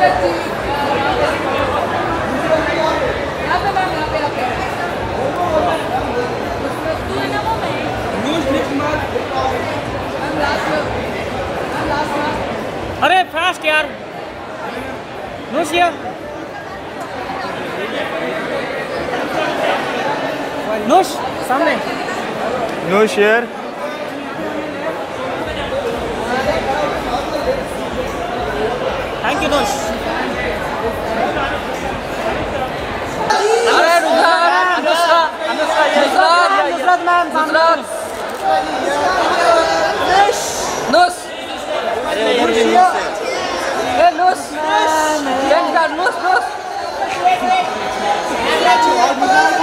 अरे फास्ट यार, नुशिया नुश सामने नुश यार। Thank you Nush. अरे नुसरत मैम नुस नुस नुस